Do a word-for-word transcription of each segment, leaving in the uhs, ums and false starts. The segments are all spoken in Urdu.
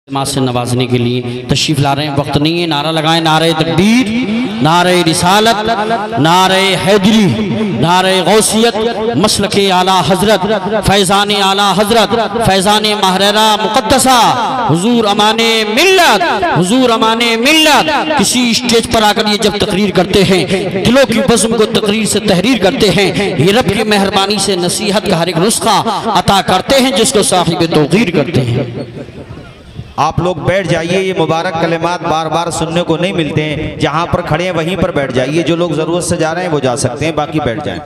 ماں سے نوازنے کے لیے تشریف لا رہے ہیں، وقت نہیں ہے، نعرہ لگائیں، نعرہ تکبیر، نعرہ رسالت، نعرہ حیدری، نعرہ غوثیت، مسلک اعلیٰ حضرت، فیضان اعلیٰ حضرت، فیضان محررہ مقدسہ، حضور امان ملت، حضور امان ملت۔ کسی اسٹیج پر آ کر یہ جب تقریر کرتے ہیں، دلوں کی بزم کو تقریر سے تحریر کرتے ہیں، یہ رب کی مہربانی سے نصیحت کا ہر ایک نسخہ عطا کرتے ہیں جس کو صاحب توقیر کرتے ہیں۔ آپ لوگ بیٹھ جائیے، یہ مبارک کلمات بار بار سننے کو نہیں ملتے ہیں، جہاں پر کھڑے ہیں وہیں پر بیٹھ جائیے، جو لوگ ضرورت سے جا رہے ہیں وہ جا سکتے ہیں، باقی بیٹھ جائیں۔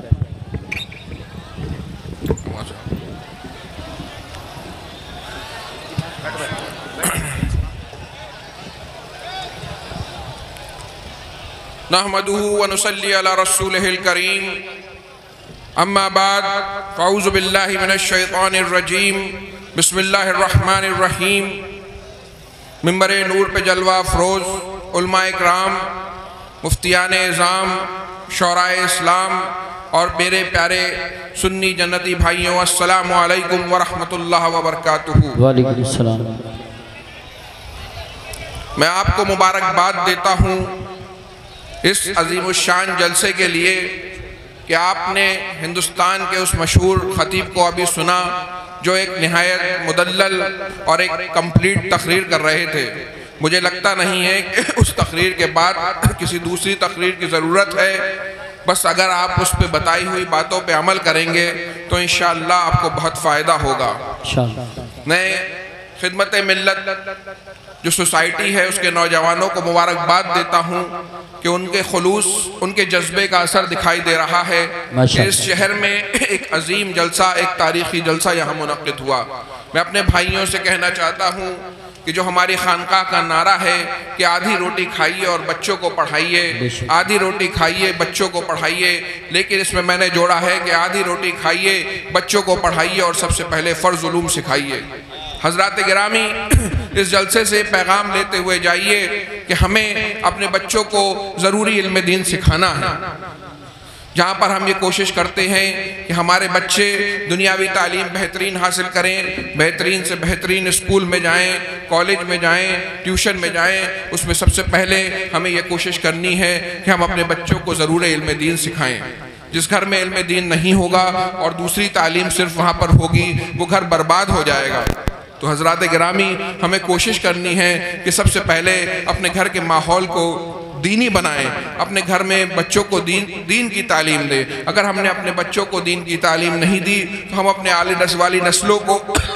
نحمده ونصلي على رسوله الكريم اما بعد فاعوذ باللہ من الشیطان الرجیم بسم اللہ الرحمن الرحیم۔ منبر نور پہ جلوہ افروز علماء اکرام، مفتیان اعظام، شعراء اسلام اور میرے پیارے سنی جنتی بھائیوں، السلام علیکم ورحمۃ اللہ وبرکاتہ۔ وعلیکم السلام۔ میں آپ کو مبارکباد دیتا ہوں اس عظیم الشان جلسے کے لیے کہ آپ نے ہندوستان کے اس مشہور خطیب کو ابھی سنا جو ایک نہایت مدلل اور ایک کمپلیٹ تقریر کر رہے تھے۔ مجھے لگتا نہیں ہے کہ اس تقریر کے بعد کسی دوسری تقریر کی ضرورت ہے، بس اگر آپ اس پہ بتائی ہوئی باتوں پہ عمل کریں گے تو انشاءاللہ آپ کو بہت فائدہ ہوگا۔ میں خدمت ملت جو سوسائٹی ہے اس کے نوجوانوں کو مبارکباد دیتا ہوں کہ ان کے خلوص، ان کے جذبے کا اثر دکھائی دے رہا ہے کہ اس شہر میں ایک عظیم جلسہ، ایک تاریخی جلسہ یہاں منعقد ہوا۔ میں اپنے بھائیوں سے کہنا چاہتا ہوں کہ جو ہماری خانقاہ کا نعرہ ہے کہ آدھی روٹی کھائیے اور بچوں کو پڑھائیے، آدھی روٹی کھائیے بچوں کو پڑھائیے، لیکن اس میں میں نے جوڑا ہے کہ آدھی روٹی کھائیے بچوں کو پڑھائیے اور سب سے پہلے فرض علوم سکھائیے۔ حضرات گرامی، اس جلسے سے پیغام لیتے ہوئے جائیے کہ ہمیں اپنے بچوں کو ضروری علم دین سکھانا ہے۔ جہاں پر ہم یہ کوشش کرتے ہیں کہ ہمارے بچے دنیاوی تعلیم بہترین حاصل کریں، بہترین سے بہترین اسکول میں جائیں، کالج میں جائیں، ٹیوشن میں جائیں، اس میں سب سے پہلے ہمیں یہ کوشش کرنی ہے کہ ہم اپنے بچوں کو ضرور علم دین سکھائیں۔ جس گھر میں علم دین نہیں ہوگا اور دوسری تعلیم صرف وہاں پر ہوگی، وہ گھر برباد ہو جائے گا۔ تو حضرات گرامی، ہمیں کوشش کرنی ہے کہ سب سے پہلے اپنے گھر کے ماحول کو دینی بنائیں، اپنے گھر میں بچوں کو دین دین کی تعلیم دیں۔ اگر ہم نے اپنے بچوں کو دین کی تعلیم نہیں دی تو ہم اپنے آل والی نسلوں کو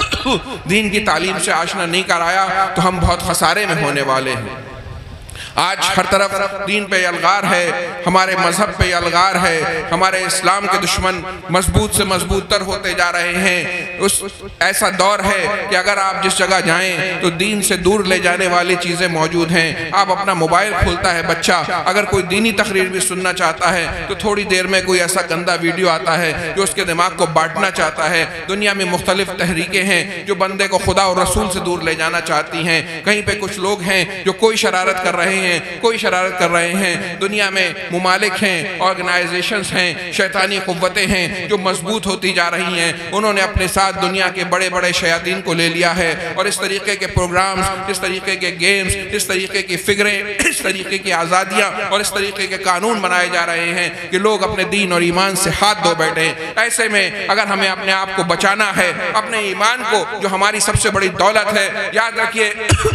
دین کی تعلیم سے آشنا نہیں کرایا تو ہم بہت خسارے میں ہونے والے ہیں۔ آج ہر طرف دین پہ یلغار ہے، ہمارے مذہب پہ یلغار ہے، ہمارے اسلام کے دشمن مضبوط سے مضبوط تر ہوتے جا رہے ہیں۔ اس ایسا دور ہے کہ اگر آپ جس جگہ جائیں تو دین سے دور لے جانے والی چیزیں موجود ہیں۔ آپ اپنا موبائل کھولتا ہے بچہ، اگر کوئی دینی تقریر بھی سننا چاہتا ہے تو تھوڑی دیر میں کوئی ایسا گندا ویڈیو آتا ہے جو اس کے دماغ کو بانٹنا چاہتا ہے۔ دنیا میں مختلف تحریکیں ہیں جو بندے کو خدا اور رسول سے دور لے جانا چاہتی ہیں۔ کہیں پہ کچھ لوگ ہیں جو کوئی شرارت کر رہے ہیں، کوئی شرارت کر رہے ہیں۔ دنیا میں ممالک ہیں، آرگنائزیشنز ہیں، شیطانی قوتیں ہیں جو مضبوط ہوتی جا رہی ہیں۔ انہوں نے اپنے ساتھ دنیا کے بڑے بڑے شیاطین کو لے لیا ہے اور اس طریقے کے پروگرامز، اس طریقے کے گیمز، اس طریقے کی فکریں، اس طریقے کی آزادیاں اور اس طریقے کے قانون بنائے جا رہے ہیں کہ لوگ اپنے دین اور ایمان سے ہاتھ دھو بیٹھے۔ ایسے میں اگر ہمیں اپنے آپ کو بچانا ہے، اپنے ایمان کو جو ہماری سب سے بڑی دولت ہے، یاد رکھیے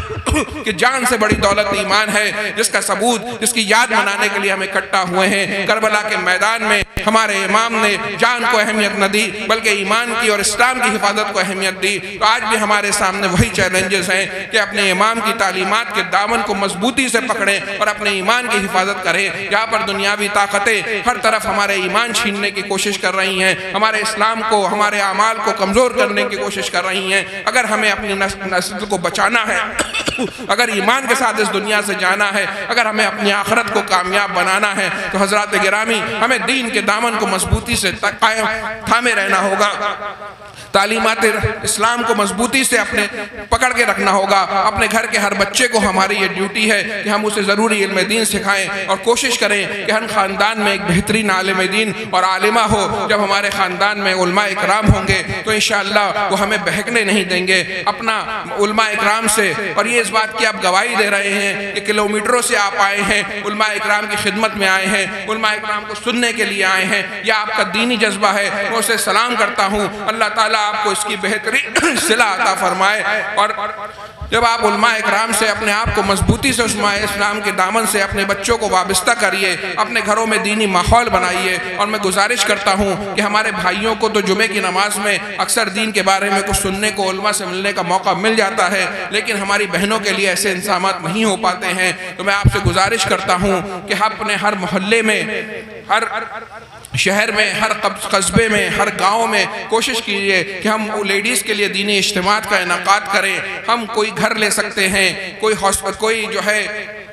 کہ جان سے بڑی دولت ایمان ہے، جس کا ثبوت، جس کی یاد منانے کے لیے ہم اکٹھا ہوئے ہیں۔ کربلا کے میدان میں ہمارے امام نے جان کو اہمیت نہ دی بلکہ ایمان کی اور اسلام کی حفاظت کو اہمیت دی۔ تو آج بھی ہمارے سامنے وہی چیلنجز ہیں کہ اپنے امام کی تعلیمات کے دامن کو مضبوطی سے پکڑیں اور اپنے ایمان کی حفاظت کریں۔ جہاں پر دنیاوی طاقتیں ہر طرف ہمارے ایمان چھیننے کی کوشش کر رہی ہیں، ہمارے اسلام کو، ہمارے اعمال کو کمزور کرنے کی کوشش کر رہی ہیں، اگر ہمیں اپنی نسل کو بچانا ہے، اگر ایمان کے ساتھ اس دنیا سے جانا ہے، اگر ہمیں اپنی آخرت کو کامیاب بنانا ہے تو حضرات گرامی ہمیں دین کے دامن کو مضبوطی سے قائم تھامے رہنا ہوگا۔ تعلیمات اسلام کو مضبوطی سے اپنے پکڑ کے رکھنا ہوگا۔ اپنے گھر کے ہر بچے کو ہماری یہ ڈیوٹی ہے کہ ہم اسے ضروری علم دین سکھائیں اور کوشش کریں کہ ہر خاندان میں ایک بہترین عالم دین اور عالمہ ہو۔ جب ہمارے خاندان میں علماء اکرام ہوں گے تو انشاءاللہ وہ ہمیں بہکنے نہیں دیں گے۔ اپنا علماء اکرام سے، اور یہ اس بات کی آپ گواہی دے رہے ہیں کہ کلومیٹروں سے آپ آئے ہیں، علماء اکرام کی خدمت میں آئے ہیں، علماء اکرام کو سننے کے لیے آئے ہیں، یا آپ کا دینی جذبہ ہے، میں اسے سلام کرتا ہوں۔ اللہ تعالیٰ آپ کو اس کی بہترین صلہ عطا فرمائے۔ اور جب آپ علماء اکرام سے اپنے آپ کو مضبوطی سے علماء اسلام کے دامن سے اپنے بچوں کو وابستہ کریے، اپنے گھروں میں دینی ماحول بنائیے۔ اور میں گزارش کرتا ہوں کہ ہمارے بھائیوں کو تو جمعے کی نماز میں اکثر دین کے بارے میں کچھ سننے کو، علماء سے ملنے کا موقع مل جاتا ہے، لیکن ہماری بہنوں کے لیے ایسے انتظامات نہیں ہو پاتے ہیں۔ تو میں آپ سے گزارش کرتا ہوں کہ اپنے ہر محلے میں، ہر شہر میں، ہر قصبے میں، ہر گاؤں میں کوشش کیجئے کہ ہم لیڈیز کے لیے دینی اجتماعات کا انعقاد کریں۔ ہم کوئی گھر لے سکتے ہیں، کوئی کوئی جو ہے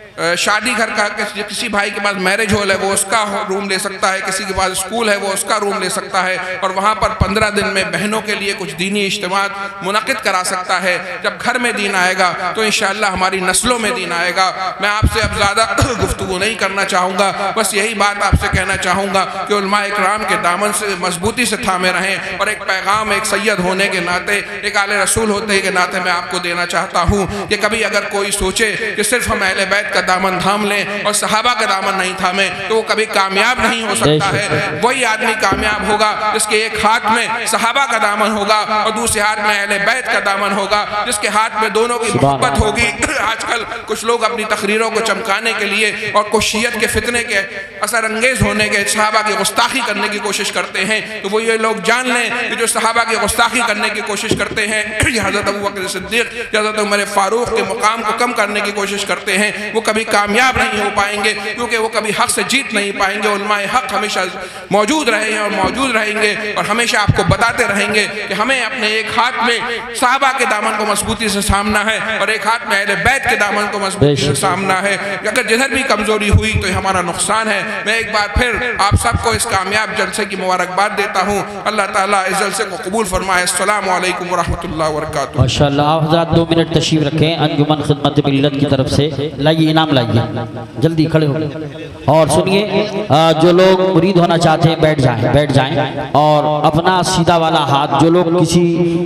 شادی گھر کا، کسی بھائی کے پاس میرج ہال ہے وہ اس کا روم لے سکتا ہے، کسی کے پاس اسکول ہے وہ اس کا روم لے سکتا ہے، اور وہاں پر پندرہ دن میں بہنوں کے لیے کچھ دینی اجتماعات منعقد کرا سکتا ہے۔ جب گھر میں دین آئے گا تو انشاءاللہ ہماری نسلوں میں دین آئے گا۔ میں آپ سے اب زیادہ گفتگو نہیں کرنا چاہوں گا، بس یہی بات آپ سے کہنا چاہوں گا کہ علماء اکرام کے دامن سے مضبوطی سے تھامے رہیں، اور ایک پیغام ایک سید ہونے کے ناطے، ایک آل رسول ہوتے کے ناطے میں آپ کو دینا چاہتا ہوں کہ کبھی اگر کوئی سوچے کہ صرف ہم اہل بیت کا دامن تھام لیں اور صحابہ کا دامن نہیں تھامیں تو وہ کبھی کامیاب نہیں ہو سکتا ہے۔ وہی آدمی کامیاب ہوگا جس کے ایک ہاتھ میں صحابہ کا دامن ہوگا اور دوسرے ہاتھ میں اہل بیت کا دامن ہوگا، جس کے ہاتھ میں دونوں کی محبت ہوگی۔ آج کل کچھ لوگ اپنی تقریروں کو چمکانے کے لیے اور کچھ شیعت کے فتنے کے اثر انگیز ہونے کے، صحابہ کی گستاخی کرنے کی کوشش کرتے ہیں، تو وہ یہ لوگ جان لیں کہ جو صحابہ کی گستاخی کرنے کی کوشش کرتے ہیں، یہ حضرت ابوبکر صدیق، حضرت عمر فاروق کے مقام کو کم کرنے کی کوشش کرتے ہیں، وہ کبھی کامیاب نہیں ہو پائیں گے، کیونکہ وہ کبھی حق سے جیت نہیں پائیں گے۔ علماء حق ہمیشہ موجود رہے ہیں اور موجود رہیں گے، اور ہمیشہ آپ کو بتاتے رہیں گے کہ ہمیں اپنے ایک ہاتھ میں صحابہ کے دامن کو مضبوطی سے سامنا ہے اور ایک ہاتھ میں اہل بیت کے دامن کو مضبوطی سے سامنا ہے۔ اگر جدھر بھی کمزوری ہوئی تو ہمارا نقصان ہے۔ میں ایک بار پھر آپ سب کو اس کامیاب جلسے کی مبارکباد دیتا ہوں۔ اللہ تعالیٰ اس جلسے کو قبول فرمائے۔ السلام علیکم ورحمۃ اللہ وبرکاتہ۔ ماشاءاللہ، آپ حضرات دو منٹ تشریف رکھیں۔ انجمن خدمت ملت کی طرف سے لائیے، انعام لائیے، جلدی کھڑے ہو۔ اور سنیے، جو لوگ مرید ہونا چاہتے ہیں بیٹھ جائیں، بیٹھ جائیں اور اپنا سیدھا والا ہاتھ، جو لوگ کسی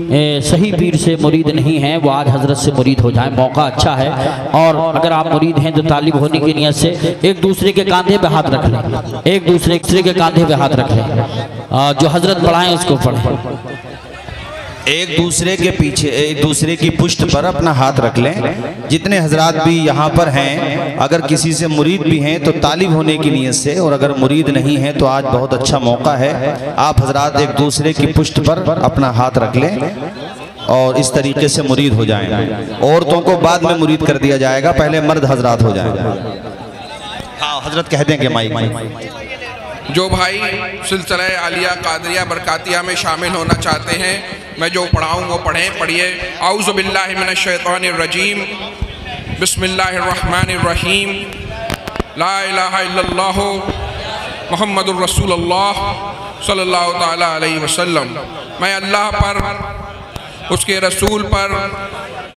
صحیح پیر سے مرید نہیں ہیں وہ آج حضرت سے مرید ہو جائیں، موقع اچھا ہے۔ اور اگر آپ مرید ہیں تو طالب ہونے کی نیت سے ایک دوسرے کے کاندھے پہ ہاتھ رکھ لیں، ایک دوسرے کے کاندھے پہ ہاتھ رکھ لیں، جو حضرت پڑھائیں اس کو پڑھیں۔ ایک دوسرے کے پیچھے، ایک دوسرے کی پشت پر اپنا ہاتھ رکھ لیں۔ جتنے حضرات بھی یہاں پر ہیں، اگر کسی سے مرید بھی ہیں تو طالب ہونے کی نیت سے، اور اگر مرید نہیں ہیں تو آج بہت اچھا موقع ہے، آپ حضرات ایک دوسرے کی پشت پر اپنا ہاتھ رکھ لیں اور اس طریقے سے مرید ہو جائیں۔ عورتوں کو بعد میں مرید کر دیا جائے گا، پہلے مرد حضرات ہو جائیں۔ ہاں حضرت کہہ دیں کہ مائک جو بھائی سلسلہ عالیہ قادریہ برکاتیہ میں شامل ہونا چاہتے ہیں، میں جو پڑھاؤں وہ پڑھیں، پڑھیے۔ اعوذ باللہ من الشیطان الرجیم، بسم اللہ الرحمن الرحیم، لا الہ الا اللہ محمد الرسول اللہ صلی اللہ تعالیٰ علیہ وسلم۔ میں اللہ پر، اس کے رسول پر